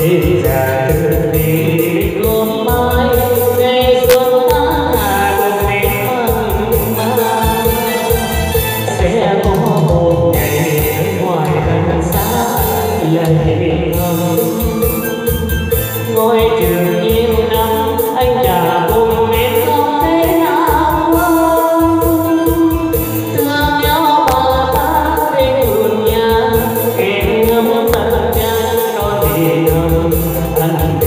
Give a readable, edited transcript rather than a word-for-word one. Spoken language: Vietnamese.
thì già từ đi gom mãi ngày xuân ta cùng em mang sẽ có một ngày ở ngoài gần xa lầy thầm ngôi trường nhiều năm anh đã cùng em không thể nào quên thương nhau mà ta đến vườn nhà em ngắm tận trăng đón thì nồng anh